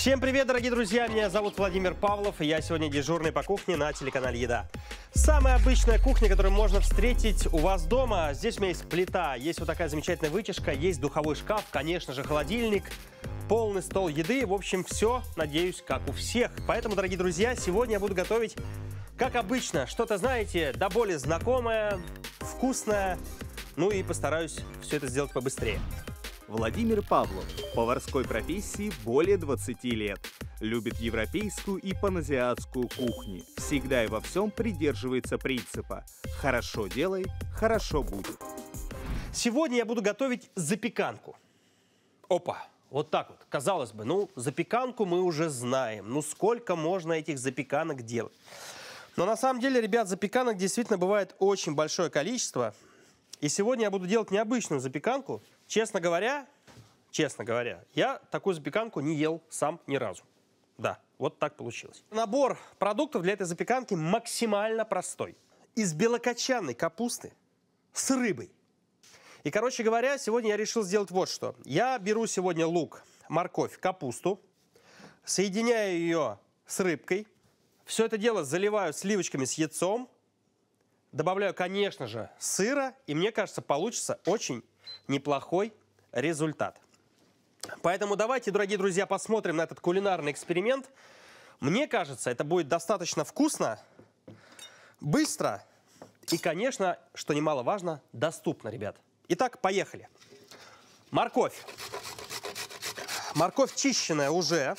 Всем привет, дорогие друзья! Меня зовут Владимир Павлов, и я сегодня дежурный по кухне на телеканале «Еда». Самая обычная кухня, которую можно встретить у вас дома. Здесь у меня есть плита, есть вот такая замечательная вытяжка, есть духовой шкаф, конечно же, холодильник, полный стол еды. В общем, все, надеюсь, как у всех. Поэтому, дорогие друзья, сегодня я буду готовить, как обычно, что-то, знаете, до боли знакомое, вкусное. Ну и постараюсь все это сделать побыстрее. Владимир Павлов. Поварской профессии более 20 лет. Любит европейскую и паназиатскую кухни. Всегда и во всем придерживается принципа «хорошо делай, хорошо будет». Сегодня я буду готовить запеканку. Опа, вот так вот. Казалось бы, ну, запеканку мы уже знаем. Ну, сколько можно этих запеканок делать? Но на самом деле, ребят, запеканок действительно бывает очень большое количество. И сегодня я буду делать необычную запеканку. Честно говоря, я такую запеканку не ел сам ни разу. Да, вот так получилось. Набор продуктов для этой запеканки максимально простой. Из белокочанной капусты с рыбой. И, короче говоря, сегодня я решил сделать вот что. Я беру сегодня лук, морковь, капусту, соединяю ее с рыбкой. Все это дело заливаю сливочками с яйцом. Добавляю, конечно же, сыра. И мне кажется, получится очень неплохой результат. Поэтому давайте, дорогие друзья, посмотрим на этот кулинарный эксперимент. Мне кажется, это будет достаточно вкусно, быстро и, конечно, что немаловажно, доступно, ребят. Итак, поехали. Морковь. Морковь чищенная уже.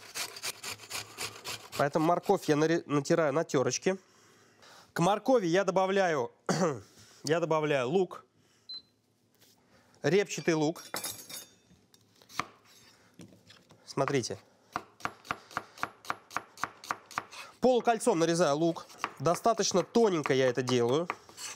Поэтому морковь я натираю на терочке. К моркови я добавляю лук. Репчатый лук. Смотрите. Полукольцом нарезаю лук. Достаточно тоненько я это делаю.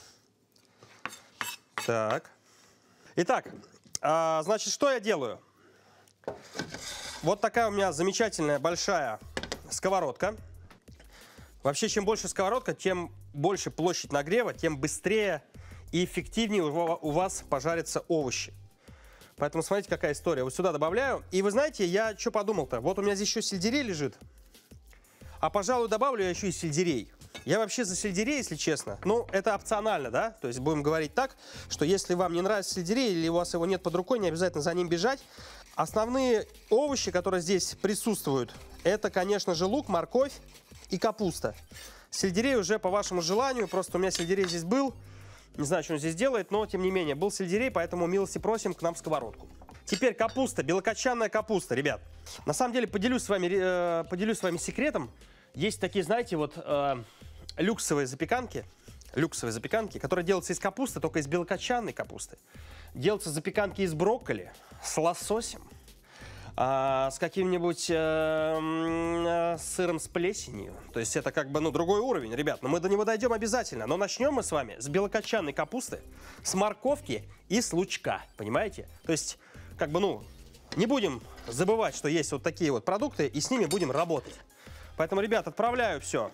Так. Итак, значит, что я делаю? Вот такая у меня замечательная большая сковородка. Вообще, чем больше сковородка, тем больше площадь нагрева, тем быстрее и эффективнее у вас пожарятся овощи. Поэтому смотрите, какая история. Вот сюда добавляю. И вы знаете, я что подумал-то? Вот у меня здесь еще сельдерей лежит. А, пожалуй, добавлю я еще и сельдерей. Я вообще за сельдерей, если честно. Ну, это опционально, да? То есть будем говорить так, что если вам не нравится сельдерей или у вас его нет под рукой, не обязательно за ним бежать. Основные овощи, которые здесь присутствуют, это, конечно же, лук, морковь и капуста. Сельдерей уже по вашему желанию. Просто у меня сельдерей здесь был. Не знаю, что он здесь делает, но, тем не менее, был сельдерей, поэтому милости просим к нам в сковородку. Теперь капуста, белокочанная капуста, ребят. На самом деле, поделюсь с вами секретом. Есть такие, знаете, вот люксовые запеканки, которые делаются из капусты, только из белокочанной капусты. Делаются запеканки из брокколи с лососем, с каким-нибудь сыром с плесенью. То есть это как бы, ну, другой уровень, ребят. Но мы до него дойдем обязательно. Но начнем мы с вами с белокочанной капусты, с морковки и с лучка. Понимаете? То есть, как бы, ну, не будем забывать, что есть вот такие вот продукты, и с ними будем работать. Поэтому, ребят, отправляю все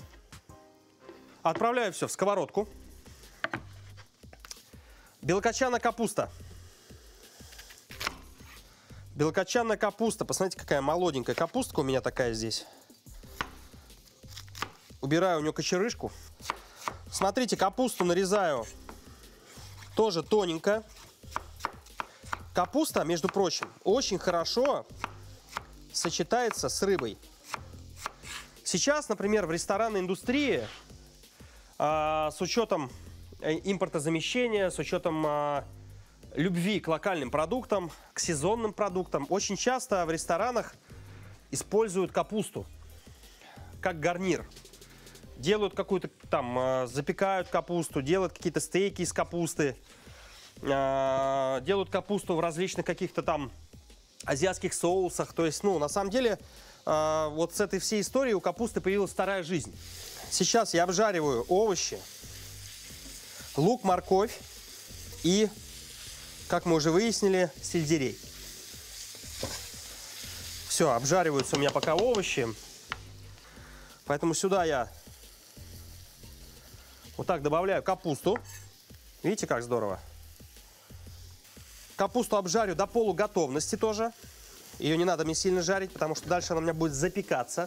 в сковородку. Белокочанная капуста. Белокочанная капуста. Посмотрите, какая молоденькая капустка у меня такая здесь. Убираю у нее кочерышку. Смотрите, капусту нарезаю тоже тоненько. Капуста, между прочим, очень хорошо сочетается с рыбой. Сейчас, например, в ресторанной индустрии с учетом импортозамещения, с учетом любви к локальным продуктам, к сезонным продуктам, очень часто в ресторанах используют капусту как гарнир. Делают какую-то там, запекают капусту, делают какие-то стейки из капусты, делают капусту в различных каких-то там азиатских соусах. То есть, ну, на самом деле, вот с этой всей историей у капусты появилась вторая жизнь. Сейчас я обжариваю овощи, лук, морковь и, как мы уже выяснили, сельдерей. Все, обжариваются у меня пока овощи. Поэтому сюда я вот так добавляю капусту. Видите, как здорово? Капусту обжарю до полуготовности тоже. Ее не надо мне сильно жарить, потому что дальше она у меня будет запекаться.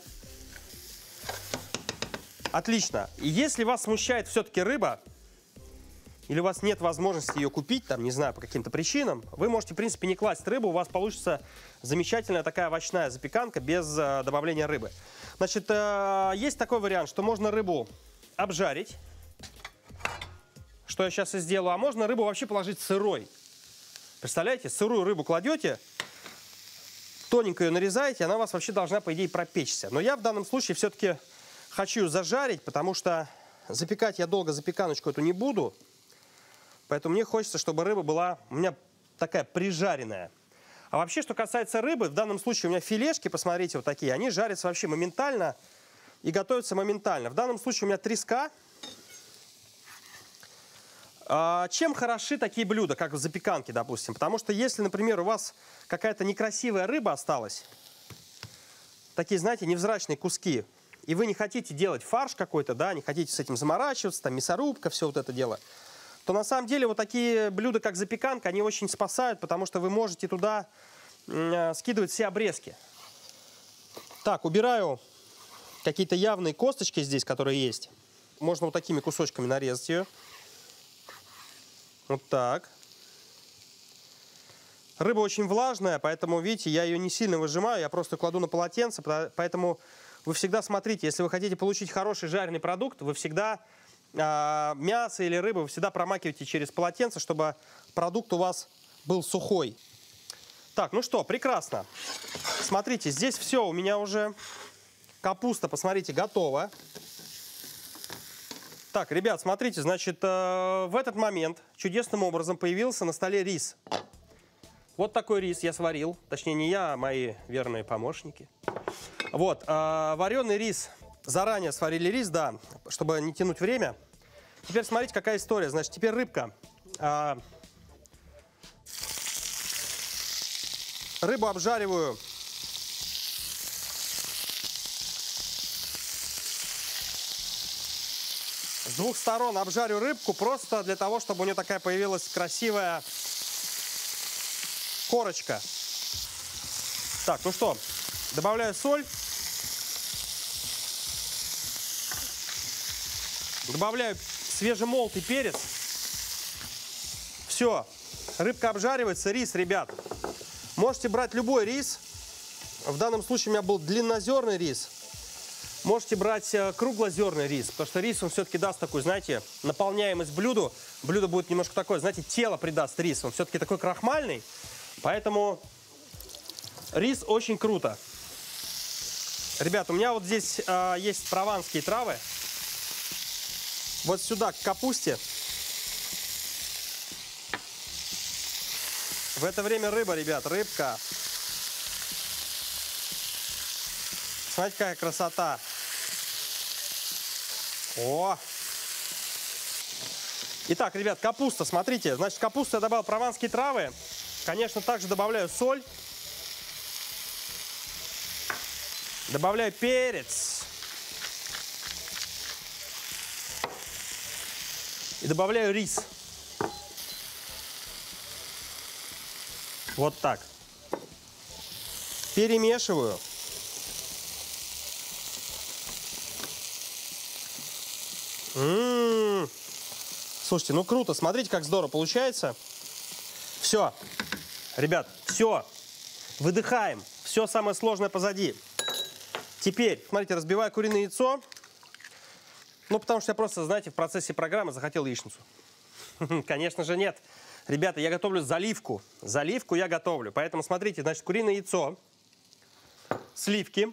Отлично. И если вас смущает все-таки рыба, или у вас нет возможности ее купить, там, не знаю, по каким-то причинам, вы можете, в принципе, не класть рыбу, у вас получится замечательная такая овощная запеканка без добавления рыбы. Значит, есть такой вариант, что можно рыбу обжарить, что я сейчас и сделаю, а можно рыбу вообще положить сырой. Представляете, сырую рыбу кладете, тоненько ее нарезаете, она у вас вообще должна, по идее, пропечься. Но я в данном случае все-таки хочу ее зажарить, потому что запекать я долго запеканочку эту не буду. Поэтому мне хочется, чтобы рыба была у меня такая прижаренная. А вообще, что касается рыбы, в данном случае у меня филешки, посмотрите, вот такие, они жарятся вообще моментально и готовятся моментально. В данном случае у меня треска. Чем хороши такие блюда, как в запеканке, допустим? Потому что если, например, у вас какая-то некрасивая рыба осталась, такие, знаете, невзрачные куски, и вы не хотите делать фарш какой-то, да, не хотите с этим заморачиваться, там мясорубка, все вот это дело, то на самом деле вот такие блюда, как запеканка, они очень спасают, потому что вы можете туда скидывать все обрезки. Так, убираю какие-то явные косточки здесь, которые есть. Можно вот такими кусочками нарезать ее. Вот так. Рыба очень влажная, поэтому, видите, я ее не сильно выжимаю, я просто кладу на полотенце, поэтому вы всегда смотрите, если вы хотите получить хороший жареный продукт, вы всегда мясо или рыбу вы всегда промакиваете через полотенце, чтобы продукт у вас был сухой. Так, ну что, прекрасно. Смотрите, здесь все у меня уже. Капуста, посмотрите, готова. Так, ребят, смотрите, значит, в этот момент чудесным образом появился на столе рис. Вот такой рис я сварил. Точнее, не я, а мои верные помощники. Вот, вареный рис. Заранее сварили рис, да, чтобы не тянуть время. Теперь смотрите, какая история. Значит, теперь рыбка. Рыбу обжариваю. С двух сторон обжарю рыбку просто для того, чтобы у нее такая появилась красивая корочка. Так, ну что, добавляю соль. Добавляю свежемолотый перец. Все, рыбка обжаривается. Рис, ребят, можете брать любой рис. В данном случае у меня был длиннозерный рис. Можете брать круглозерный рис, потому что рис, он все-таки даст такую, знаете, наполняемость блюду. Блюдо будет немножко такое, знаете, тело придаст рис. Он все-таки такой крахмальный, поэтому рис очень круто. Ребят, у меня вот здесь есть прованские травы. Вот сюда, к капусте. В это время рыба, ребят, рыбка. Смотрите, какая красота. О! Итак, ребят, капуста, смотрите. Значит, в капусту я добавил прованские травы. Конечно, также добавляю соль. Добавляю перец. И добавляю рис. Вот так. Перемешиваю. Слушайте, ну круто. Смотрите, как здорово получается. Все. Ребят, все. Выдыхаем. Все самое сложное позади. Теперь, смотрите, разбиваю куриное яйцо. Ну, потому что я просто, знаете, в процессе программы захотел яичницу. Конечно же, нет. Ребята, я готовлю заливку. Заливку я готовлю. Поэтому, смотрите, значит, куриное яйцо, сливки.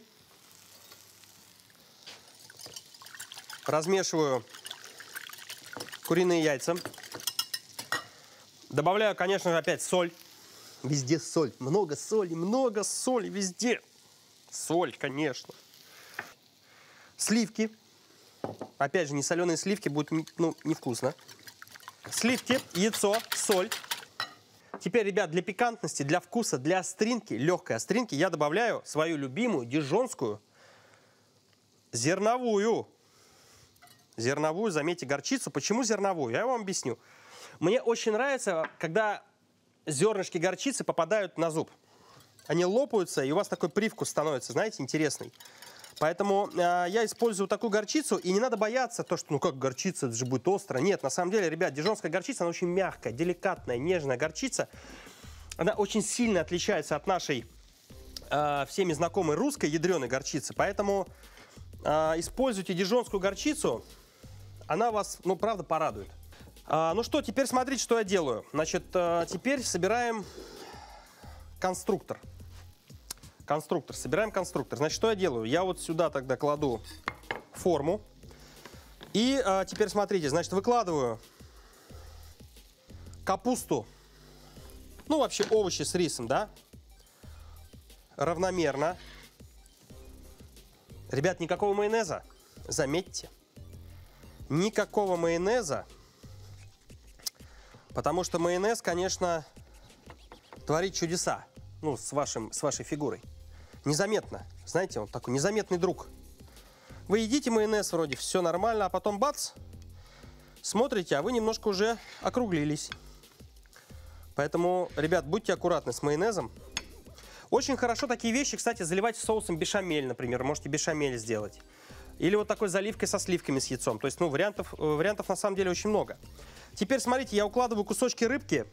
Размешиваю куриные яйца. Добавляю, конечно же, опять соль. Везде соль. Много соли везде. Соль, конечно. Сливки. Опять же, не соленые сливки будут, ну, невкусно. Сливки, яйцо, соль. Теперь, ребят, для пикантности, для вкуса, для остринки, легкой остринки, я добавляю свою любимую дижонскую зерновую. Зерновую, заметьте, горчицу. Почему зерновую? Я вам объясню. Мне очень нравится, когда зернышки горчицы попадают на зуб. они лопаются, и у вас такой привкус становится, знаете, интересный. Поэтому я использую такую горчицу, и не надо бояться, то, что, ну как горчица, это же будет остро. Нет, на самом деле, ребят, дижонская горчица, она очень мягкая, деликатная, нежная горчица. Она очень сильно отличается от нашей всеми знакомой русской ядреной горчицы. Поэтому используйте дижонскую горчицу, она вас, ну, правда, порадует. Ну что, теперь смотрите, что я делаю. Значит, теперь собираем конструктор. Собираем конструктор. Значит, что я делаю? Я вот сюда тогда кладу форму. И теперь смотрите, значит, выкладываю капусту, ну, вообще овощи с рисом, да, равномерно. Ребят, никакого майонеза, заметьте, никакого майонеза, потому что майонез, конечно, творит чудеса, ну, с вашей фигурой. Незаметно, знаете, он такой незаметный друг. Вы едите майонез, вроде все нормально, а потом бац, смотрите, а вы немножко уже округлились. Поэтому, ребят, будьте аккуратны с майонезом. Очень хорошо такие вещи, кстати, заливать соусом бешамель, например. Можете бешамель сделать. Или вот такой заливкой со сливками с яйцом. То есть, ну, вариантов на самом деле очень много. Теперь, смотрите, я укладываю кусочки рыбки.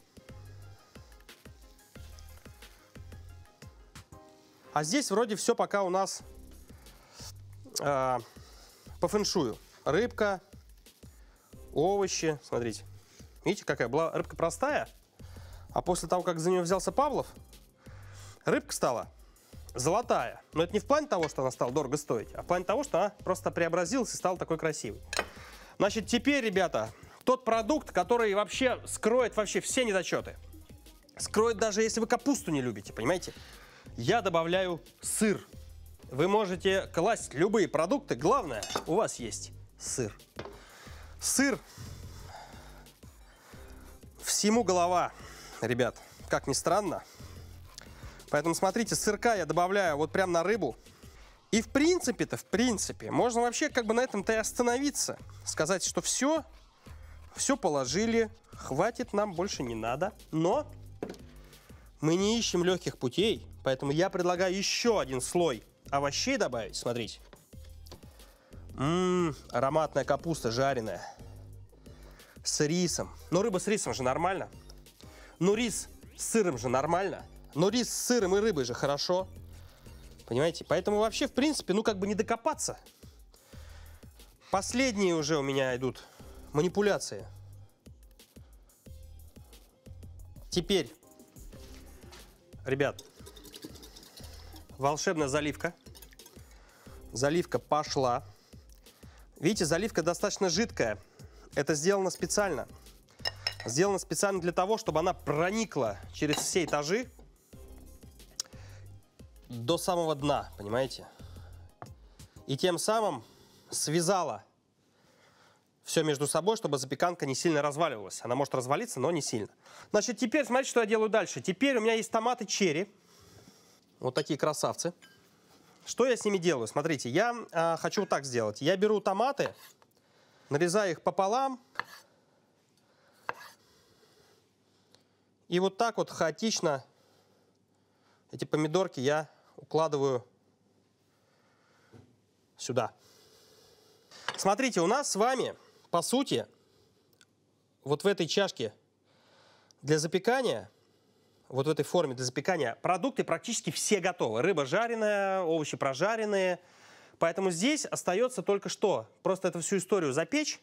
А здесь вроде все пока у нас по фэншую. Рыбка, овощи. Смотрите. Видите, какая была рыбка простая. А после того, как за нее взялся Павлов, рыбка стала золотая. Но это не в плане того, что она стала дорого стоить, а в плане того, что она просто преобразилась и стала такой красивой. Значит, теперь, ребята, тот продукт, который вообще скроет все недочеты. Скроет даже, если вы капусту не любите, понимаете? Я добавляю сыр. Вы можете класть любые продукты, главное, у вас есть сыр. Сыр всему голова, ребят, как ни странно. Поэтому, смотрите, сырка я добавляю вот прям на рыбу. И в принципе, можно вообще как бы на этом-то и остановиться. Сказать, что все положили, хватит, нам больше не надо. Но мы не ищем легких путей, поэтому я предлагаю еще один слой овощей добавить. Смотрите. Ароматная капуста жареная. С рисом. Ну, рыба с рисом же нормально. Ну, рис с сыром же нормально. Но рис с сыром и рыбой же хорошо. Понимаете? Поэтому вообще, в принципе, ну как бы не докопаться. Последние уже у меня идут манипуляции. Теперь, ребят, волшебная заливка. Заливка пошла. Видите, заливка достаточно жидкая. Это сделано специально. Сделано специально для того, чтобы она проникла через все этажи до самого дна, понимаете? И тем самым связала все между собой, чтобы запеканка не сильно разваливалась. Она может развалиться, но не сильно. Значит, теперь смотрите, что я делаю дальше. Теперь у меня есть томаты черри. Вот такие красавцы. Что я с ними делаю? Смотрите, я хочу вот так сделать. Я беру томаты, нарезаю их пополам. И вот так вот хаотично эти помидорки я укладываю сюда. Смотрите, у нас с вами, по сути, вот в этой чашке для запекания, вот в этой форме для запекания, продукты практически все готовы. Рыба жареная, овощи прожаренные. Поэтому здесь остается только что? Просто эту всю историю запечь.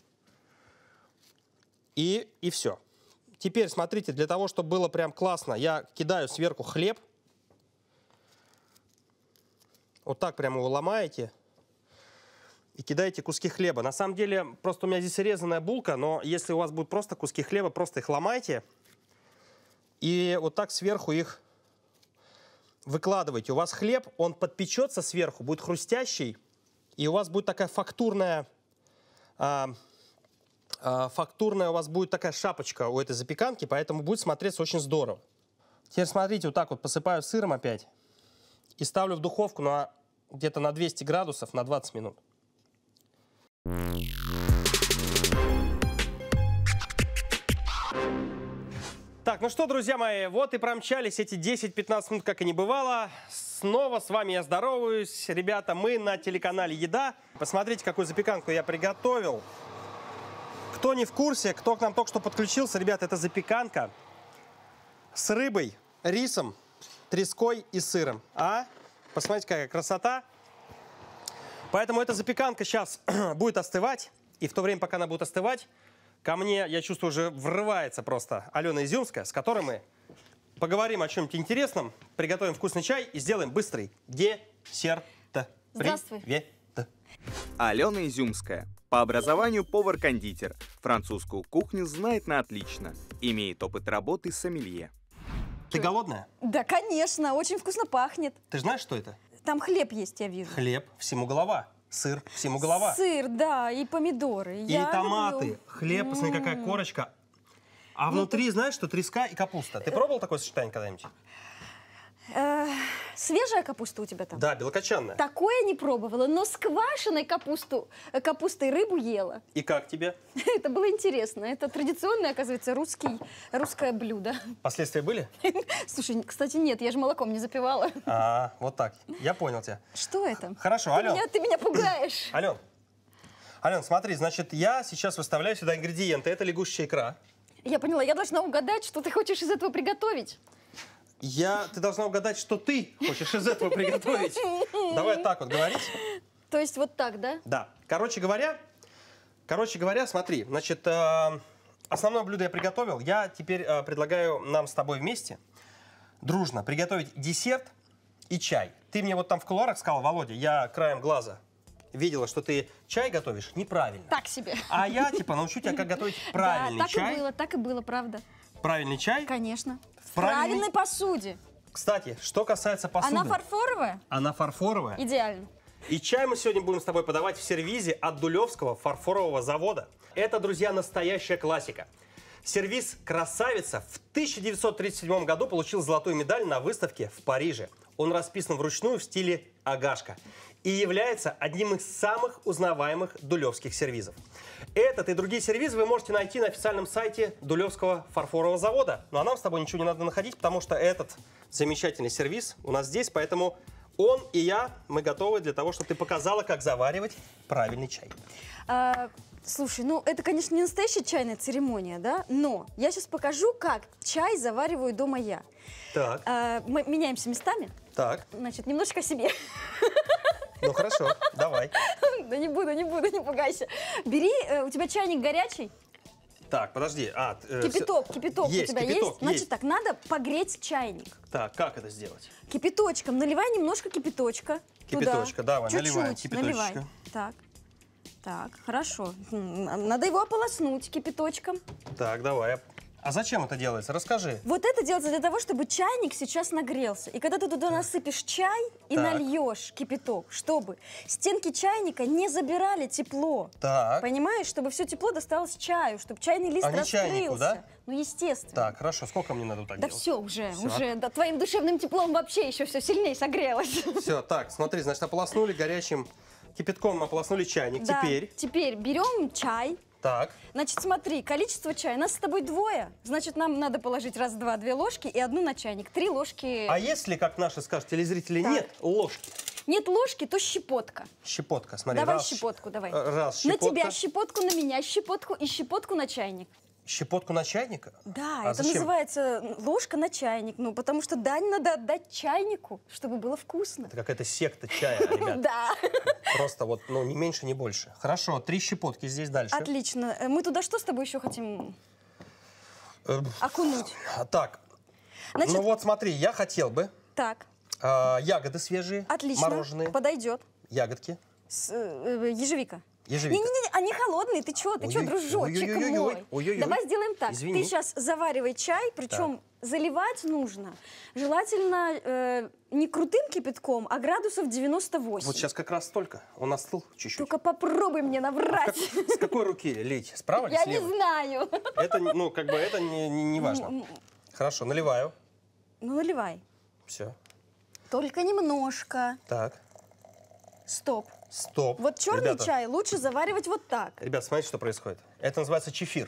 И все. Теперь, смотрите, для того, чтобы было прям классно, я кидаю сверху хлеб. Вот так прямо его ломаете. И кидаете куски хлеба. На самом деле, просто у меня здесь резаная булка, но если у вас будут просто куски хлеба, просто их ломайте. И вот так сверху их выкладывайте. У вас хлеб, он подпечется сверху, будет хрустящий. И у вас будет такая фактурная у вас будет такая шапочка у этой запеканки, поэтому будет смотреться очень здорово. Теперь смотрите, вот так вот посыпаю сыром опять и ставлю в духовку где-то на 200 градусов на 20 минут. Так, ну что, друзья мои, вот и промчались эти 10-15 минут, как и не бывало. Снова с вами я здороваюсь. Ребята, мы на телеканале «Еда». Посмотрите, какую запеканку я приготовил. Кто не в курсе, кто к нам только что подключился, ребята, это запеканка с рыбой, рисом, треской и сыром. Посмотрите, какая красота. Поэтому эта запеканка сейчас будет остывать. И в то время, пока она будет остывать, ко мне, я чувствую, уже врывается просто Алена Изюмская, с которой мы поговорим о чем-нибудь интересном, приготовим вкусный чай и сделаем быстрый десерт. Здравствуй. Привет. Алена Изюмская. По образованию повар-кондитер. Французскую кухню знает на отлично. Имеет опыт работы сомелье. Ты голодная? Да, конечно, очень вкусно пахнет. Ты знаешь, что это? Там хлеб есть, я вижу. Хлеб, всему голова. Сыр, всему голова. Сыр, да, и помидоры. И томаты. Хлеб, посмотри, какая корочка. А внутри, знаешь, что треска и капуста. Ты пробовал такое сочетание когда-нибудь? Свежая капуста у тебя там? Да, белокочанная. Такое не пробовала, но с квашеной капустой рыбу ела. И как тебе? Это было интересно. Это традиционное, оказывается, русское блюдо. Последствия были? Слушай, кстати, нет, я же молоком не запивала. Вот так. Я понял тебя. Что это? Хорошо, Ален. Ты меня пугаешь. Ален, смотри, значит, я сейчас выставляю сюда ингредиенты. Это лягушечья икра. Я поняла, я должна угадать, что ты хочешь из этого приготовить. Ты должна угадать, что ты хочешь из этого приготовить. Давай так вот говорить. То есть вот так, да? Да. Короче говоря, смотри, значит, основное блюдо я приготовил. Я теперь предлагаю нам с тобой вместе дружно приготовить десерт и чай. Ты мне вот там в кулуарах сказал, Володя, я краем глаза видела, что ты чай готовишь неправильно. Так себе. А я, научу тебя, как готовить правильный да, чай. так и было, правда. Правильный чай? Конечно. В Правильный- правильной посуде. Кстати, что касается посуды. Она фарфоровая? Она фарфоровая. Идеально. И чай мы сегодня будем с тобой подавать в сервизе от Дулевского фарфорового завода. Это, друзья, настоящая классика. Сервиз «Красавица» в 1937 году получил золотую медаль на выставке в Париже. Он расписан вручную в стиле агашка и является одним из самых узнаваемых дулевских сервизов. Этот и другие сервизы вы можете найти на официальном сайте Дулевского фарфорового завода. Ну а нам с тобой ничего не надо находить, потому что этот замечательный сервиз у нас здесь, поэтому он и я, мы готовы для того, чтобы ты показала, как заваривать правильный чай. Слушай, это, конечно, не настоящая чайная церемония, да? Но я сейчас покажу, как чай завариваю дома я. Так, Мы меняемся местами. так, Значит, немножечко о себе. ну хорошо, давай. Да не буду, не пугайся. Бери, у тебя чайник горячий? Так, подожди. Кипяток Есть, у тебя кипяток есть? Значит так, надо погреть чайник. Так, как это сделать? Кипяточком. Наливай немножко кипяточка. Кипяточка, туда. давай, Чуть-чуть наливаем кипяточка. наливай. Так, хорошо. Надо его ополоснуть кипяточком. Так, давай. А зачем это делается? Расскажи. Вот это делается для того, чтобы чайник сейчас нагрелся. И когда ты туда насыпешь чай и Так. нальешь кипяток, чтобы стенки чайника не забирали тепло. Так. Понимаешь? Чтобы все тепло досталось чаю, чтобы чайный лист А не раскрылся. чайнику, да? Ну, естественно. Так, хорошо. Сколько мне надо так Да делать? все уже, Всё. да, твоим душевным теплом вообще еще все сильнее согрелось. Все, так, смотри, значит, ополоснули горячим кипятком, ополоснули чайник. Да. Теперь, берем чай. так, Значит, смотри, количество чая. Нас с тобой двое. Значит, нам надо положить раз, два, 2 ложки и одну на чайник. 3 ложки. а если, как наши скажут телезрители, Так. нет ложки? Нет ложки, то щепотка. Щепотка, смотри. Давай раз, щепотку, давай. Раз, На щепотка. тебя щепотку, на меня щепотку и щепотку на чайник. Щепотку на чайник? Да, А это зачем? называется ложка на чайник. Ну, потому что дань надо отдать чайнику, чтобы было вкусно. Это какая-то секта чая, ребят. Да. Просто вот, ни меньше, ни больше. Хорошо, 3 щепотки здесь дальше. Отлично. Мы туда что с тобой еще хотим окунуть? Так, Значит, ну вот смотри, я хотел бы так, ягоды свежие, отлично. мороженые, Подойдет. ягодки, Ежевика. ежевика. Не-не-не, они холодные, ты чё, Ой-ой, дружочек ой-ой-ой-ой, мой? ой-ой-ой. Давай сделаем так. Извини. Ты сейчас заваривай чай, причем заливать нужно желательно не крутым кипятком, а градусов 98. Вот сейчас как раз столько. Он остыл чуть-чуть. Только попробуй мне наврать. С какой руки лить? Справа или Я не слева? знаю. Это, это не важно. Хорошо, наливаю. Ну, наливай. Все. Только немножко. Так, Стоп. стоп. Вот черный Ребята, чай лучше заваривать вот так. Ребят, смотрите, что происходит. Это называется чефир.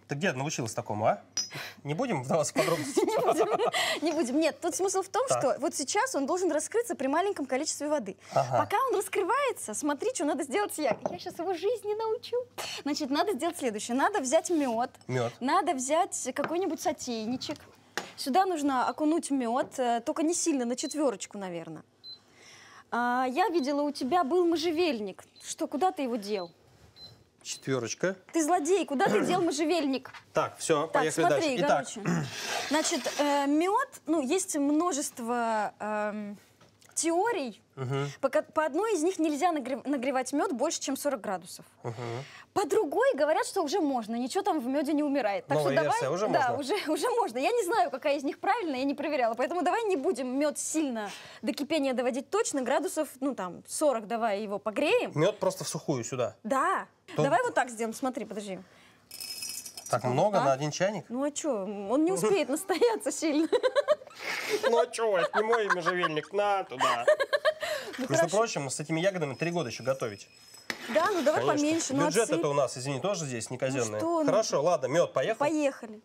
Ты где научилась такому, а? Не будем вдаваться в подробности? Не будем. Нет, тут смысл в том, Так. что вот сейчас он должен раскрыться при маленьком количестве воды. Ага. Пока он раскрывается, смотри, что надо сделать я. Я сейчас его жизни научу. Значит, надо сделать следующее. Надо взять мед. Мед. Надо взять какой-нибудь сотейничек. Сюда нужно окунуть мед, только не сильно, на 4, наверное. Я видела, у тебя был можжевельник. Что, куда ты его дел? 4. Ты злодей, куда ты дел можжевельник? Так, все, Так, поехали смотри, дальше. Итак, короче. Значит, мед, ну, есть множество теорий. По одной из них нельзя нагревать мед больше, чем 40 градусов. По другой говорят, что уже можно, ничего там в меде не умирает. Так Новая что давай, версия, уже да, можно? уже можно. Я не знаю, какая из них правильная, я не проверяла. Поэтому давай не будем мед сильно до кипения доводить точно. Градусов, ну там, 40 давай его погреем. мед просто в сухую сюда. Да. То- Давай вот так сделаем, смотри, подожди. Так много так. на 1 чайник? Ну а что, он не успеет настояться сильно. Ну а что, это не мой можжевельник, на туда. Между хорошо. прочим, с этими ягодами 3 года еще готовить. Да, ну давай Конечно. поменьше. Ну, Бюджет отсыпь. это у нас, извини, тоже здесь не казенный. что, ну- Хорошо, ладно, мед, поехал. Поехали.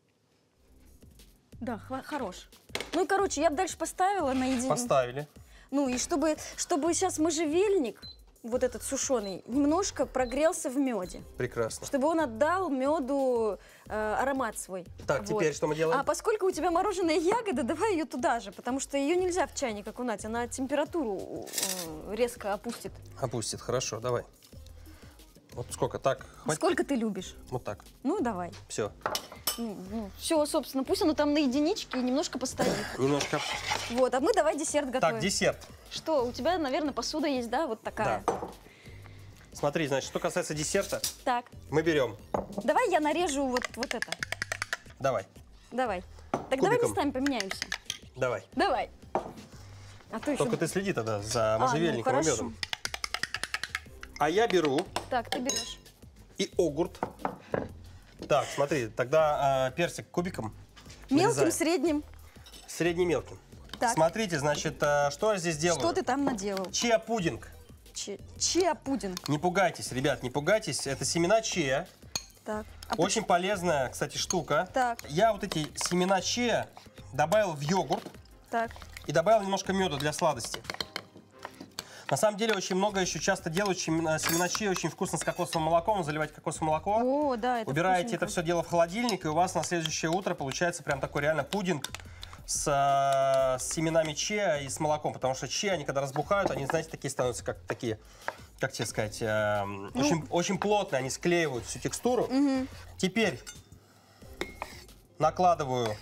Да, хорош. Ну и, короче, я бы дальше поставила на единицу. Поставили. Ну и чтобы сейчас можжевельник, вот этот сушеный, немножко прогрелся в меде. Прекрасно. Чтобы он отдал меду аромат свой. Так, теперь что мы делаем? А поскольку у тебя мороженая ягода, давай ее туда же, потому что ее нельзя в чайник окунать, она температуру резко опустит. Опустит, хорошо, давай. Вот сколько? Так, хватит? Сколько ты любишь? Вот так. Ну, давай. Все. Все, собственно, пусть оно там на единичке и немножко постоит. Немножко. Вот, а мы давай десерт готовим. Так, десерт. Что, у тебя, наверное, посуда есть, да? Вот такая. Да. Смотри, значит, что касается десерта, Так, мы берем. давай я нарежу вот это. Давай, Давай. Так давай Кубиком. местами поменяемся. давай. Давай. А то еще... Только ты следи тогда за можжевельником и хорошо. медом. А я беру Так, ты берешь. и огурт. Так, смотри, тогда персик кубиком. Мелким, нарезаем. средним. Средне-мелким. Так. Смотрите, значит, что я здесь делаю? Что ты там наделал? Чиа-пудинг. Чиа-пудинг. Не пугайтесь, ребят, не пугайтесь. Это семена чиа. Так. Очень полезная, кстати, штука. Так. Я вот эти семена чиа добавил в йогурт Так. и добавил немножко меда для сладости. На самом деле очень много еще часто делают семена чиа очень вкусно с кокосовым молоком. Заливать кокосовое молоко. О, да, это Убираете вкусненько. это все дело в холодильник, и у вас на следующее утро получается прям такой реально пудинг с семенами чиа и с молоком. Потому что чиа, они когда разбухают, они, знаете, такие становятся, как такие, как тебе сказать, очень плотные, они склеивают всю текстуру. Теперь накладываю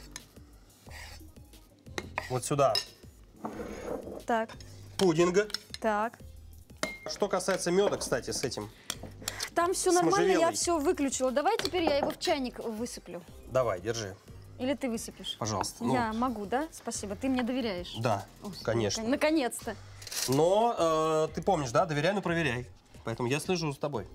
вот сюда Так. пудинга. Так. Что касается меда, кстати, с этим, Там все С нормально, я можжевелой. все выключила. Давай теперь я его в чайник высыплю. давай, держи, Или ты высыпешь? пожалуйста. Я могу, да? Спасибо. Ты мне доверяешь. Да, О, конечно. Наконец-то. Но ты помнишь, да, доверяй, но проверяй. Поэтому я слежу за тобой.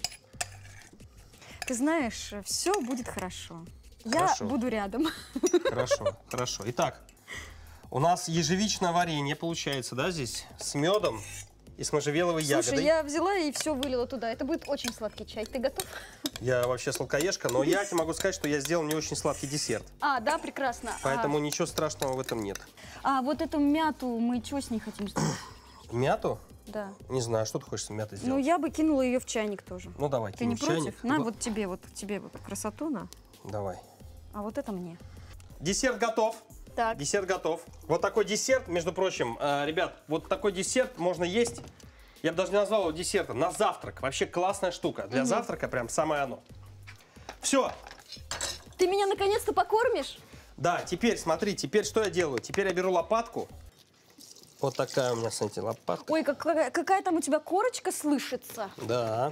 Ты знаешь, все будет хорошо. Хорошо. Я буду рядом. Хорошо, хорошо. Итак, у нас ежевичное варенье получается, да, здесь с медом и с можжевеловой ягодой. Слушай, я взяла и все вылила туда. Это будет очень сладкий чай. Ты готов? Я вообще сладкоежка, но я тебе могу сказать, что я сделал не очень сладкий десерт. А, да, прекрасно. Поэтому ничего страшного в этом нет. А вот эту мяту мы что с ней хотим сделать? Мяту? Да. Не знаю, что ты хочешь с мятой Ну, сделать? я бы кинула ее в чайник тоже. Ну, давай, Ты кинем не в чайник. против? На, вот тебе вот красоту, на. Давай. А вот это мне. Десерт готов. Так. Десерт готов. Вот такой десерт, между прочим, ребят, вот такой десерт можно есть. Я бы даже не назвал его десертом. На завтрак. Вообще классная штука. Для завтрака прям самое оно. Все. Ты меня наконец-то покормишь? Да, теперь, смотри, теперь что я делаю? Теперь я беру лопатку. Вот такая у меня, смотрите, лопатка. Ой, какая там у тебя корочка слышится. Да.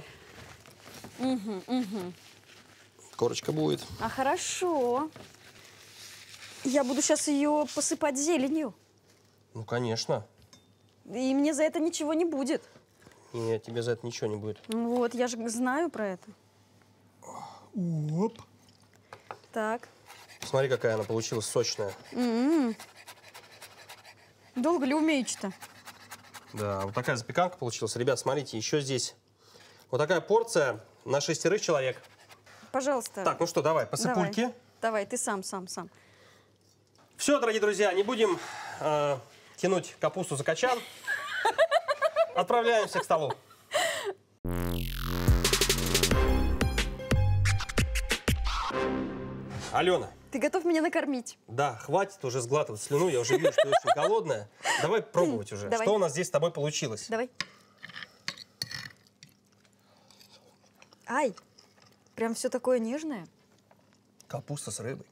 Корочка будет. А хорошо. Я буду сейчас ее посыпать зеленью. Ну, конечно. И мне за это ничего не будет. Нет, тебе за это ничего не будет. Ну вот, я же знаю про это. Оп. Так. Смотри, какая она получилась сочная. Долго ли умеешь-то? Да, вот такая запеканка получилась. Ребят, смотрите, еще здесь вот такая порция на 6 человек. пожалуйста. Так, ну что, давай, посыпульки. Давай, ты сам. Все, дорогие друзья, не будем тянуть капусту за качан. Отправляемся к столу. Алена. Ты готов меня накормить? Да, хватит уже сглатывать слюну, я уже вижу, что ты очень голодная. Давай пробовать уже. Давай. Что у нас здесь с тобой получилось? Давай. Ай, прям все такое нежное. Капуста с рыбой.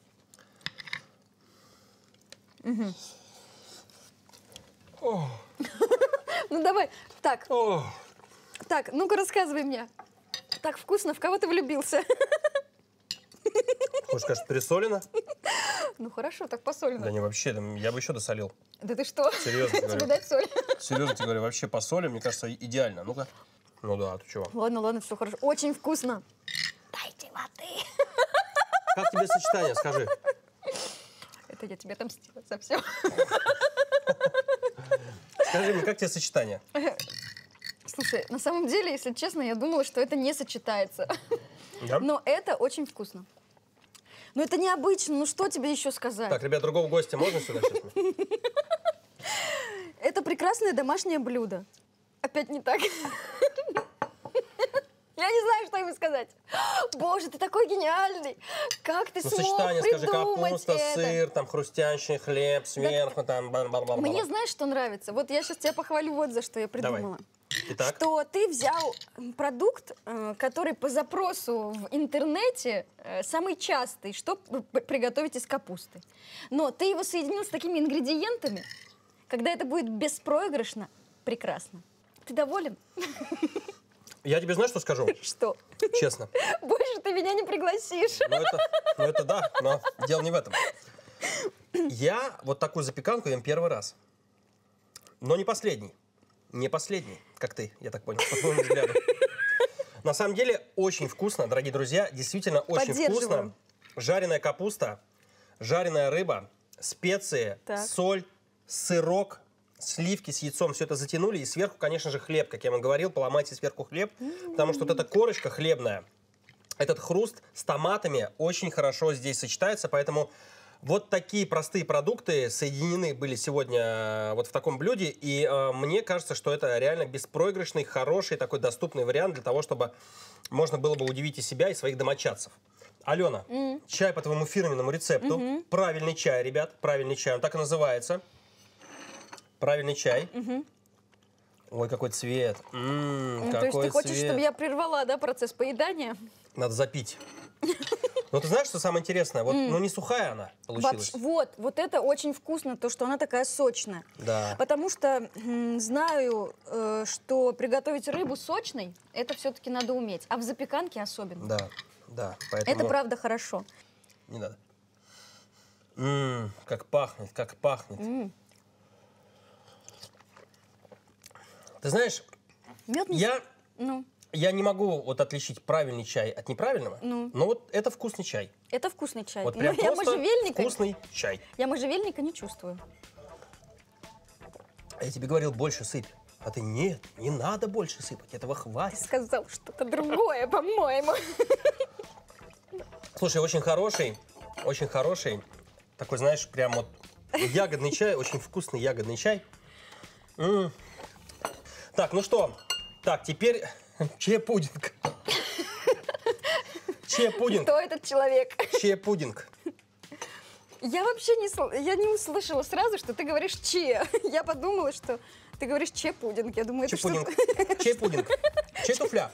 Ну давай, так, О, ну-ка рассказывай мне. Так вкусно, в кого ты влюбился? хочешь сказать, пересолено? Ну хорошо, так посолено. Да не, вообще, я бы еще досолил. Да ты что? Серьезно Тебе говорю. дать соль? Серьезно тебе говорю, вообще посолим, мне кажется, идеально. Ну-ка. Ну да, ты чего? Ладно, все хорошо. Очень вкусно. Дайте воды. Как тебе сочетание, скажи? Это я тебе отомстила за все. Скажи мне, как тебе сочетание? Слушай, на самом деле, если честно, я думала, что это не сочетается. Да? Но это очень вкусно. Но это необычно, ну что тебе еще сказать? Так, ребят, другого гостя можно сюда сейчас? Это прекрасное домашнее блюдо. Опять не так. Я не знаю, что ему сказать. Боже, ты такой гениальный. Как ты Ну, смог сочетание, скажи, придумать капуста, это? сыр, там хрустящий хлеб, сверху, там бар-бар-бар. Мне знаешь, что нравится? Вот я сейчас тебя похвалю вот за что я придумала. Итак, Что ты взял продукт, который по запросу в интернете самый частый, что приготовить из капусты. Но ты его соединил с такими ингредиентами, когда это будет беспроигрышно, прекрасно. Ты доволен? я тебе знаешь, что скажу? Что? Честно. Больше ты меня не пригласишь. Ну это да, но дело не в этом. Я вот такую запеканку ем первый раз. Но не последний. Не последний, как ты, я так понял, по твоему взгляду. На самом деле, очень вкусно, дорогие друзья, действительно очень вкусно. Жареная капуста, жареная рыба, специи, Так. соль, сырок, сливки с яйцом. Все это затянули. И сверху, конечно же, хлеб, как я вам говорил, поломайте сверху хлеб. Потому что вот эта корочка хлебная, этот хруст с томатами очень хорошо здесь сочетается. Поэтому вот такие простые продукты соединены были сегодня вот в таком блюде. И мне кажется, что это реально беспроигрышный, хороший, такой доступный вариант для того, чтобы можно было бы удивить и себя, и своих домочадцев. Алена, чай по твоему фирменному рецепту. Правильный чай, ребят, правильный чай. Он так и называется. Правильный чай. Ой, какой цвет. То есть Какой ты хочешь, цвет. чтобы я прервала, да, процесс поедания? Надо запить. Ну, ты знаешь, что самое интересное? Вот, ну, не сухая она получилась. Вот это очень вкусно, то, что она такая сочная. Да. Потому что знаю, что приготовить рыбу сочной, это все-таки надо уметь. А в запеканке особенно. Да, да. Поэтому Это правда хорошо. не надо. Как пахнет, как пахнет. Ты знаешь, Мед не... Ну, я не могу вот отличить правильный чай от неправильного, но вот это вкусный чай. это вкусный чай. Вот Ну, прям я просто можжевельника, вкусный чай. я можжевельника не чувствую. А я тебе говорил, больше сыпь. А ты нет, не надо больше сыпать, этого хватит. Сказал что-то другое, по-моему. Слушай, очень хороший, такой, знаешь, прям вот ягодный чай, очень вкусный ягодный чай. Так, ну что, так, теперь чия-пудинг. Чия-пудинг. Кто этот человек? Чия-пудинг. Я вообще не услышала сразу, что ты говоришь че. Я подумала, что ты говоришь че-пудинг. Я думаю, это Чия-пудинг. что-то... Чия-пудинг. Чия-туфля.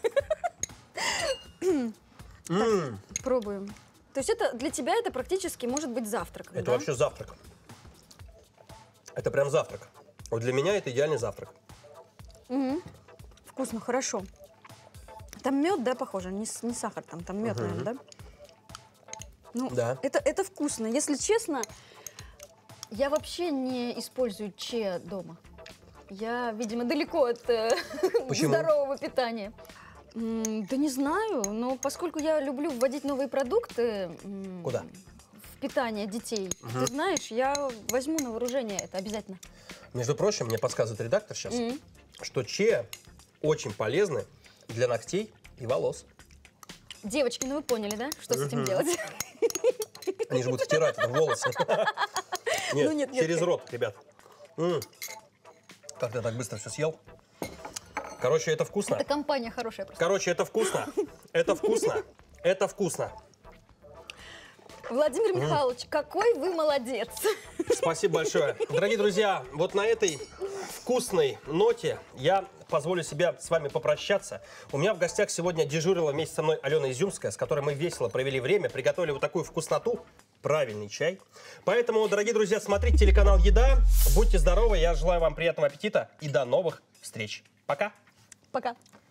Пробуем. То есть это для тебя это практически может быть завтраком, Это да? вообще завтрак. Это прям завтрак. Вот для меня это идеальный завтрак. Вкусно, хорошо. Там мед, да, похоже? Не сахар, там мед, наверное, да? Ну, Да. это вкусно. Если честно, я вообще не использую че дома. Я, видимо, далеко от Почему? здорового питания. Да не знаю, но поскольку я люблю вводить новые продукты Куда? в питание детей, ты знаешь, я возьму на вооружение это обязательно. Между прочим, мне подсказывает редактор сейчас, что чиа очень полезны для ногтей и волос. Девочки, ну вы поняли, да, что с этим делать? Они же будут втирать это в волосы. Ну, Нет, нет, через рот, ребят. Как ты так быстро все съел? Короче, это вкусно. Это компания хорошая просто. Короче, это вкусно. Это вкусно. Это вкусно. Владимир Михайлович, какой вы молодец. Спасибо большое. Дорогие друзья, вот на этой вкусной ноте я позволю себе с вами попрощаться. У меня в гостях сегодня дежурила вместе со мной Алена Изюмская, с которой мы весело провели время, приготовили вот такую вкусноту, правильный чай. Поэтому, дорогие друзья, смотрите телеканал «Еда». Будьте здоровы, я желаю вам приятного аппетита и до новых встреч. Пока. Пока.